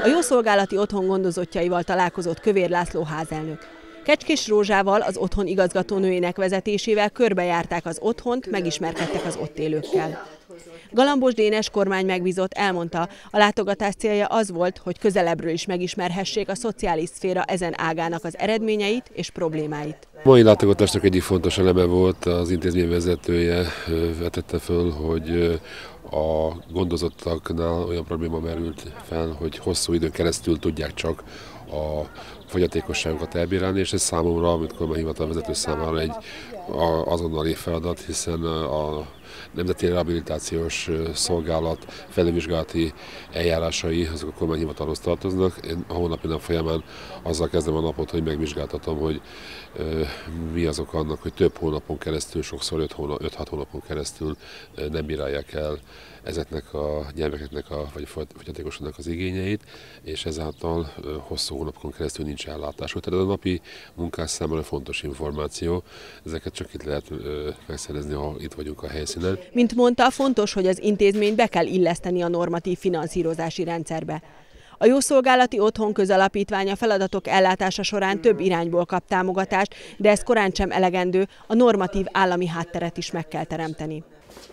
A jószolgálati otthon gondozottjaival találkozott Kövér László házelnök. Kecskés Rózsával, az otthon igazgatónőjének vezetésével körbejárták az otthont, megismerkedtek az ott élőkkel. Galambos Dénes kormány megbízott elmondta, a látogatás célja az volt, hogy közelebbről is megismerhessék a szociális szféra ezen ágának az eredményeit és problémáit. A mai látogatásnak egyik fontos eleme volt, az intézmény vezetője vetette föl, hogy a gondozottaknál olyan probléma merült fel, hogy hosszú időn keresztül tudják csak a fogyatékosságokat elbírálni, és ez számomra, mint kormányhivatal vezető számára egy azonnali feladat, hiszen a Nemzeti Rehabilitációs Szolgálat felülvizsgálati eljárásai azok a kormányhivatalhoz tartoznak. Én a holnapi nap folyamán azzal kezdem a napot, hogy megvizsgáltatom, hogy mi azok annak, hogy több hónapon keresztül, sokszor 5-6 hónapon keresztül nem bírálják el ezeknek a gyermekeknek vagy fogyatékosoknak az igényeit, és ezáltal hosszú hónapokon keresztül nincs ellátásuk. Tehát ez a napi munkás számára fontos információ, ezeket csak itt lehet megszerezni, ha itt vagyunk a helyszínen. Mint mondta, fontos, hogy az intézményt be kell illeszteni a normatív finanszírozási rendszerbe. A Jószolgálati Otthon Közalapítványa feladatok ellátása során több irányból kap támogatást, de ez korán sem elegendő, a normatív állami hátteret is meg kell teremteni.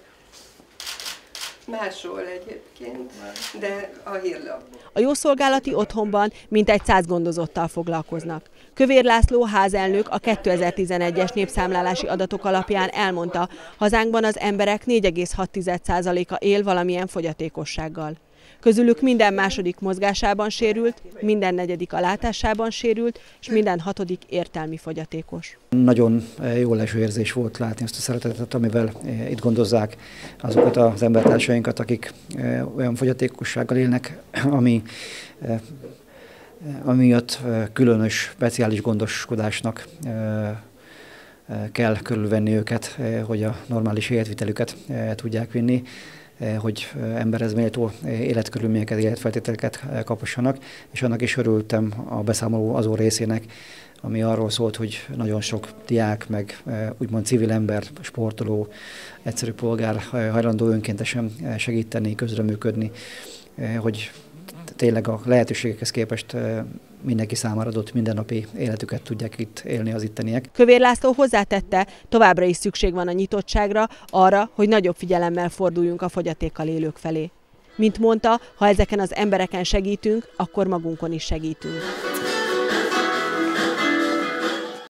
Másról egyébként, de a hírlap. A Jószolgálati Otthonban mintegy 100 gondozottal foglalkoznak. Kövér László házelnök a 2011-es népszámlálási adatok alapján elmondta, hazánkban az emberek 4,6%-a él valamilyen fogyatékossággal. Közülük minden második mozgásában sérült, minden negyedik a látásában sérült, és minden hatodik értelmi fogyatékos. Nagyon jó leső érzés volt látni azt a szeretetet, amivel itt gondozzák azokat az embertársainkat, akik olyan fogyatékossággal élnek, ami miatt különös, speciális gondoskodásnak kell körülvenni őket, hogy a normális életvitelüket tudják vinni, hogy emberhez méltó életkörülményeket, életfeltételeket kaphassanak, és annak is örültem a beszámoló azon részének, ami arról szólt, hogy nagyon sok diák, meg úgymond civil ember, sportoló, egyszerű polgár hajlandó önkéntesen segíteni, közreműködni, hogy tényleg a lehetőségekhez képest mindenki számára adott mindennapi életüket tudják itt élni az itteniek. Kövér László hozzátette, továbbra is szükség van a nyitottságra, arra, hogy nagyobb figyelemmel forduljunk a fogyatékkal élők felé. Mint mondta, ha ezeken az embereken segítünk, akkor magunkon is segítünk.